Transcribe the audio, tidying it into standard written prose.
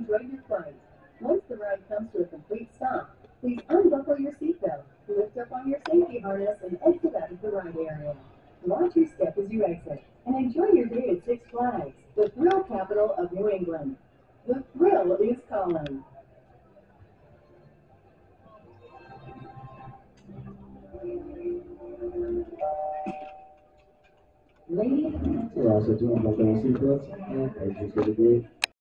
enjoyed your flight. Once the ride comes to a complete stop, please unbuckle your seatbelt, lift up on your safety harness, and exit out of the ride area. Watch your step as you exit, and enjoy your day at Six Flags, the thrill capital of New England. The thrill is calling. Ladies, We're also doing like those sequence and I just really great.